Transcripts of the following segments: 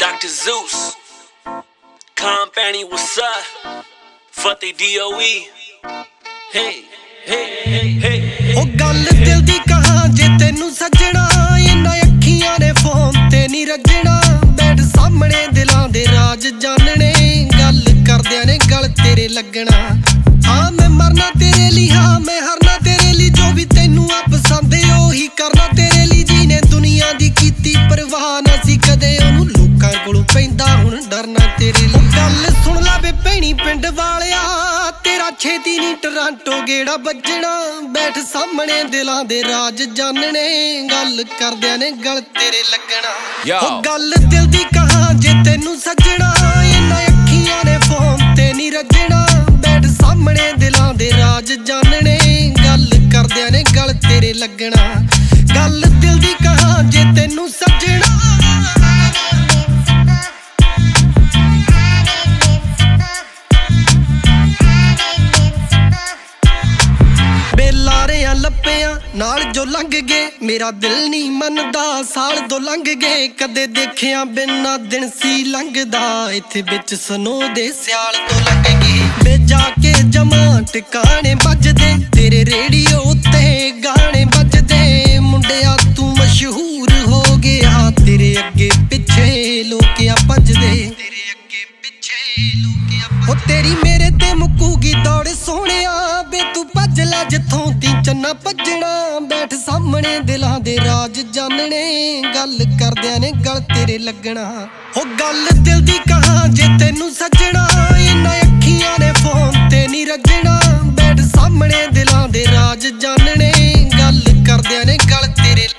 Dr. Zeus, Company, what's up? Fuck they DOE. Hey, hey, hey, hey. ओ गल दिल दी कहां जे तेनू सजना इन्ना अखियां ने फोन ते नहीं रजना बैठ सामने दिलां दे राज जानने गल करदियां ने गल तेरे लगना हां मैं मरना तेरे लिए हां मैं हरना तेरे लिए जो भी तेनू आ पसंद है ओही करना तेरे लिए जीने दुनिया दी कीती परवाह ना सी कदे ओनू लोकां कोलों पैंदा हुण डरना तेरे लिए गल सुन ला वे भैणी पिंड वालिया तेरा छेती नी टोरंटो गेड़ा बजना बैठ सामने दिलां दे राज जानने गल करदियां ने गल तेरे लगना ओ गल दिल दी कहां जे तेनू सजना इन्ना अखियां ने फोन ते नी रजना बैठ सामने दिलां दे राज जानने गल करदियां ने गल तेरे लगना गल दिल दी कहां जे तेनू सजना लप्पियां नाल जो लंघ गए मेरा दिल नहीं मनदा साल दो लंघ गए कदे देखिया बिना दिन सी लंघदा इत्थे बिच सनो दे स्याल तो लंघ गए बे जाके जमा टिकाने बजदे तेरे रेडियो ते गाने बजदे मुंडिया तू मशहूर हो गया तेरे अगे पिछे लोकिया भजदे तेरे अगे पिछे लोकिया ओ तेरी मेरे ते मुक्कूगी दौड़ सोहणिया बे तू भज लै जिथों ती चन्ना भजना बैठ सामने दिलां दे राज जानने गल करदियां ने गल तेरे लगना ओ गल दिल दी कहां जे तेनू सजना इन्ना अखियां ने फोन ते नी रजना बैठ सामने दिलां दे राज जानने गल करदियां ने गल तेरे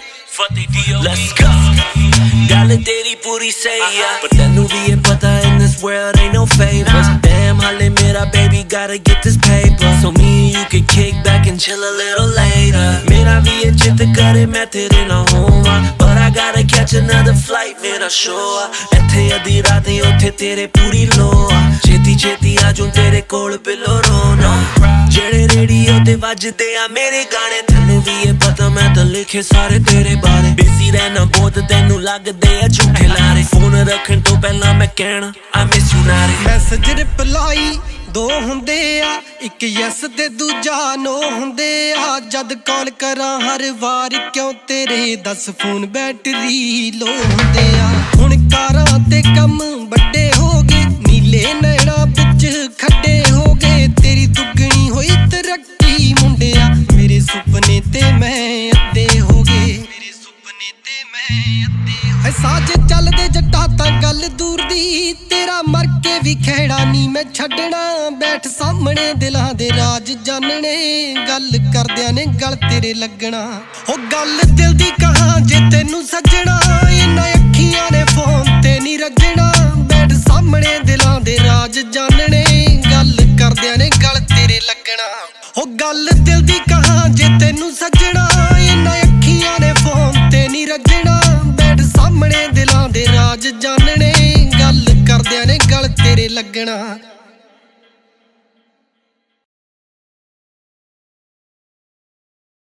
Let's go. Gall तेरी पूरी सही है पर तेनू भी ये पता in this world ain't no favors. Damn हाले मेरा baby gotta get this paper so me and you can kick back and chill a little later. मेरा भी ये चित करे मैं तेरे ना होवां but I gotta catch another flight मेरा show इत्थे अधी रात उत्थे तेरे पूरी लो छेती छेती आजू तेरे कोल पिलो रोना जेड़े रेडियो ते वजदे आ मेरे गाने तेनू भी ये पता मैं तो लिखे सारे तेरे बारे बिजी रहना बहुत तेनू लगदे आ झूठे लारे फोन रखण तो पहला मैं कहना I miss you नारे मैसेज रिप्लाई दो हुंदे आ इक यस ते दूजा नो हुंदे आ जद कॉल करां हर वार क्यों तेरे 10 फोन बैटरी लो हुंदे आ हुण कारां ते कम बड़े हो गए नीले नैना विच खड्डे हो गए तेरी दुगनी होई तरक्की मुंडिया मेरे सुपने ते मैं अद्धे हो गए मेरे सुपने ते मैं अद्धे है साज चलदे जट्टा तां गल दूर दी तेरा मर के भी खैड़ा नी मैं छड्डना बैठ सामने दिलां दे राज जानने गल करदियां ने गल तेरे लगना ओ गल दिल दी कहां जे तेनू सजना इन्ना अखियां ने फोन ते नी रजना बैठ सामने दिलां दे राज जानने गल करदियां ने गल तेरे लगना ओ गल दिल दी कहां जे तेनू सजना इन्ना अखियां ने फोन ते नी रजना बैठ सामने दिलां दे राज जानने गल करदियां ने गल तेरे लगना।